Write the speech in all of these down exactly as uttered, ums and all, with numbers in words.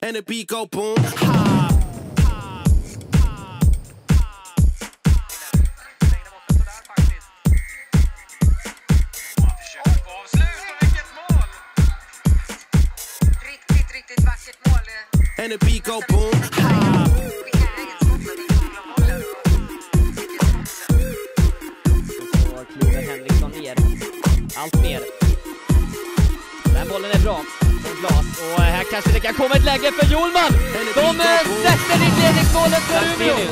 And the beat go boom, ha. Riktigt, riktigt vackert mål. And the beat go boom, ha. Så kliver Henriksson ner. Allt mer. Den bollen är bra. Från Glas. Och här kanske det kan komma ett läge för Hjulman. De sätter inledningsmålet för Umeå.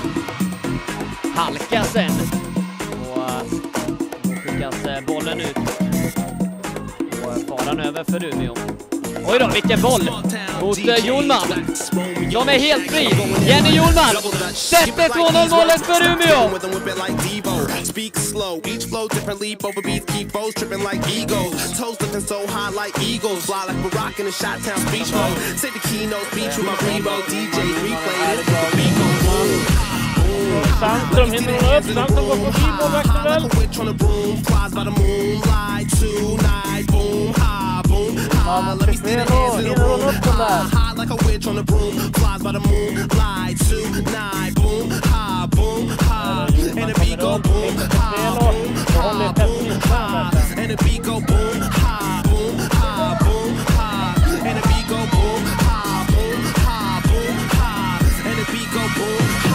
Halka sen. Och då skickas bollen ut. Och faran över för Umeå. Oj då, vilken boll mot Hjulman. De är helt fri. Jenny Hjulman sätter två noll målet för Umeå. Speak slow, each flow different leap over beats, keep foes tripping like egos. Toes lifting so high like eagles, fly like we're rocking in Shot-Town speech mode. Say the keynote speech with my Rebo D Js replay it. Beat go boom, boom. Sandström hinner upp, Sandström går på bil och växer väl. Witch on the broom, flies by the moonlight tonight, boom, ha, boom, ha. Let me see the hands in the room, ha, ha, like a witch on the broom, flies by the moonlight tonight, boom, ha, boom, ha. And the beat go boom, ha, boom, ha, boom, ha. And the beat go boom, ha, boom, ha, boom, ha. And the beat go boom, ha, boom, ha, boom, ha. And the beat go boom, ha.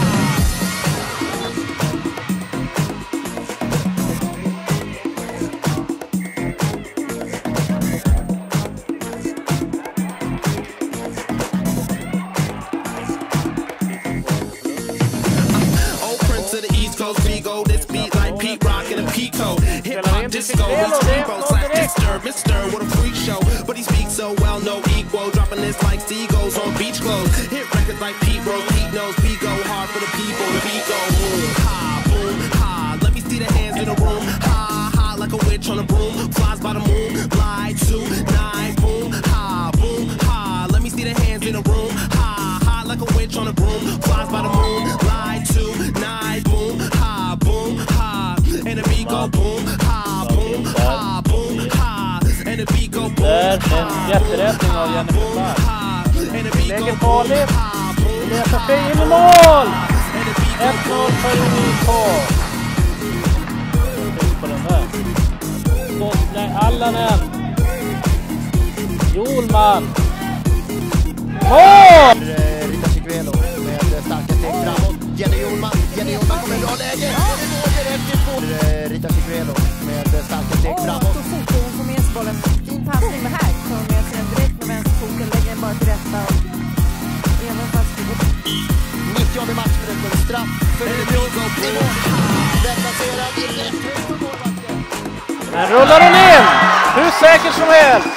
Go this beat like Pete Rock and a Pico. Hip hop disco, slash Mister Mister what a freak show. But he speaks so well, no equal. Dropping this like seagulls on beach clothes. Hit records like Pete Rose, Pete knows. Pete go hard for the people. The beat go boom, ha, boom, ha. Let me see the hands in the room. Ha, ha, like a witch on a broom. Flies by the moon, light tonight. Boom, ha, boom, ha. Let me see the hands in the room. Ha, ha, like a witch on a broom. Flies by the moon, light tonight. Boom, ha, boom, ha. And the beat go boom, ha, boom, ha, boom, ha. And the beat go boom. Där, en jätteräddning av Jennifer Park. Lägger farligt. Letar sig in i mål. ett noll för Umeå. På den där. Skott, Allanen. Hjulman. Mål! Rita Chiguelo med starka steg framåt. Jenny Hjulman, Jenny Hjulman kommer bra läge. Rita Chiguelo med starka steg framåt. Så fort hon får med sig bollen. Fin passning med här. Tar med sig den direkt med vänsterfoten. Lägger den bara till rätta. Även fast det går. nittionde matchminuten. Straff för Umeå. Den passerar i rätt höjd på målbacken. Men rullar den in. Hur säkert som helst.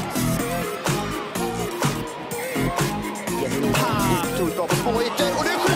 Bra på två ytor och nu